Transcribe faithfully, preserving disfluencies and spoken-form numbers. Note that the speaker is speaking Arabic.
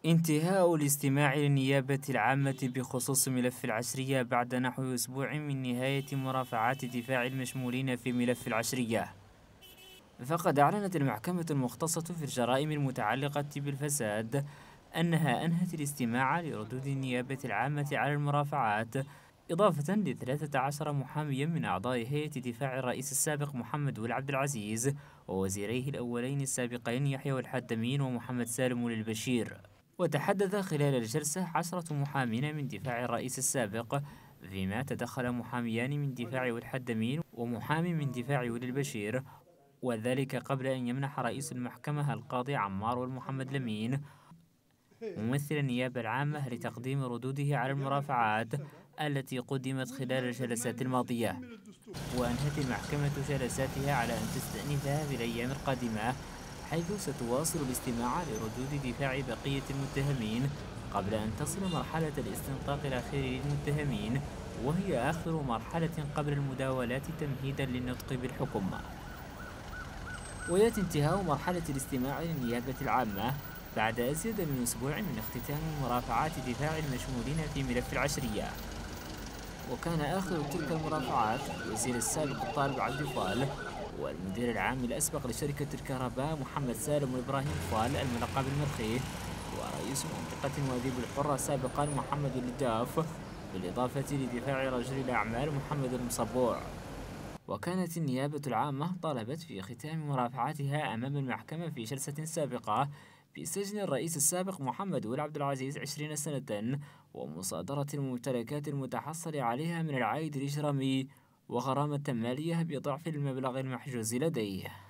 انتهاء الاستماع للنيابة العامة بخصوص ملف العشرية بعد نحو أسبوع من نهاية مرافعات دفاع المشمولين في ملف العشرية. فقد أعلنت المحكمة المختصة في الجرائم المتعلقة بالفساد أنها أنهت الاستماع لردود النيابة العامة على المرافعات، إضافة لثلاثة عشر محاميا من أعضاء هيئة دفاع الرئيس السابق محمد ولي عبد العزيز ووزيريه الأولين السابقين يحيى والحدمين ومحمد سالم للبشير. وتحدث خلال الجلسة عشرة محامين من دفاع الرئيس السابق، فيما تدخل محاميان من دفاع والحدمين ومحامي من دفاع ولي البشير، وذلك قبل أن يمنح رئيس المحكمة القاضي عمار والمحمد لمين ممثل النيابة العامة لتقديم ردوده على المرافعات التي قدمت خلال الجلسات الماضية. وأنهت المحكمة جلساتها على أن تستأنفها في الأيام القادمة، حيث ستواصل الاستماع لردود دفاع بقية المتهمين قبل أن تصل مرحلة الاستنطاق الأخير للمتهمين، وهي آخر مرحلة قبل المداولات تمهيدا للنطق بالحكم. ويأتي انتهاء مرحلة الاستماع للنيابة العامة بعد أزيد من أسبوع من اختتام مرافعات دفاع المشمولين في ملف العشرية. وكان آخر تلك المرافعات الوزير السابق الطالب عبد فال والمدير العام الأسبق لشركة الكهرباء محمد سالم وإبراهيم فال الملقب بالمرخي، ورئيس منطقة واديب الحرة سابقا محمد الداف، بالإضافة لدفاع رجل الأعمال محمد المصبوع. وكانت النيابة العامة طالبت في ختام مرافعاتها أمام المحكمة في جلسة سابقة بسجن الرئيس السابق محمد ولي عبد العزيز عشرين سنة، ومصادرة الممتلكات المتحصل عليها من العائد الإجرامي، وغرامة مالية بضعف المبلغ المحجوز لديه.